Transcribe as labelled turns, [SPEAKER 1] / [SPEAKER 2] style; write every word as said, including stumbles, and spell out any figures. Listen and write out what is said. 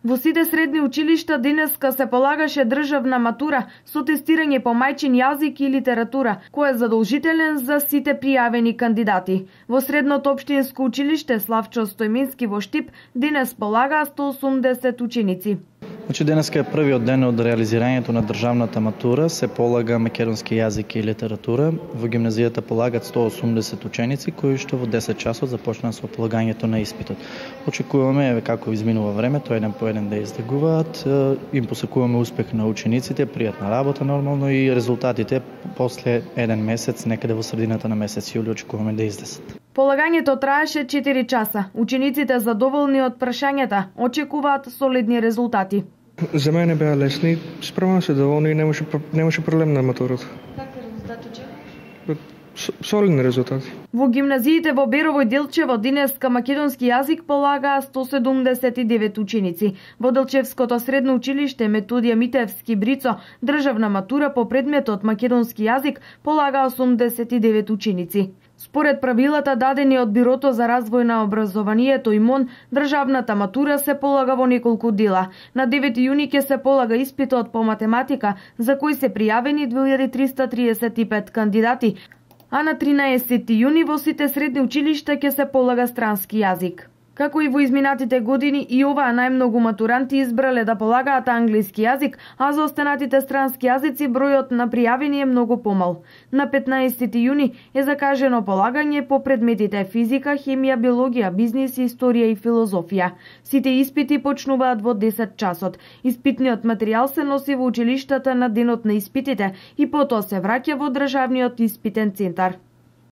[SPEAKER 1] Во сите средни училишта денеска се полагаше државна матура со тестирање по мајчин јазик и литература, кој е задолжителен за сите пријавени кандидати. Во средното општинско училиште Славчо Стојмински во Штип денес полагаа сто осумдесет ученици.
[SPEAKER 2] Значи денеска е првиот ден од реализирањето на државната матура, се полага македонски јазик и литература. Во гимназијата полагат сто осумдесет ученици кои што во десет часот започнаа со полагањето на испитот. Очекуваме како изминува времето еден по еден да издегуваат, им посакуваме успех на учениците, пријатна работа нормално и резултатите после еден месец, некаде во средината на месец јули очекуваме да излезат.
[SPEAKER 1] Полагањето траеше четири часа. Учениците задоволни од прашањата очекуваат солидни резултати.
[SPEAKER 3] За мене беа лесни, справам се доволни и немаше немаше проблем на матурата.
[SPEAKER 1] Какви резултати очекувате?
[SPEAKER 3] Солидни резултати.
[SPEAKER 1] Во гимназиите во Берово и Делчево денеска македонски јазик полагаа сто седумдесет и девет ученици. Во Делчевското средно училиште Методија Митевски Брицо државна матура по предметот македонски јазик полагаа осумдесет и девет ученици. Според правилата дадени од Бирото за развој на образованието и МОН, државната матура се полага во неколку дела. На девети јуни ќе се полага испитот по математика, за кој се пријавени две илјади триста триесет и пет кандидати, а на тринаесети јуни во сите средни училишта ќе се полага странски јазик. Како и во изминатите години, и оваа најмногу матуранти избрале да полагаат англиски јазик, а за останатите странски јазици бројот на пријавени е многу помал. На петнаесети јуни е закажено полагање по предметите физика, хемија, биологија, бизнис, историја и филозофија. Сите испити почнуваат во десет часот. Испитниот материјал се носи во училиштата на денот на испитите и потоа се враќа во државниот испитен центар.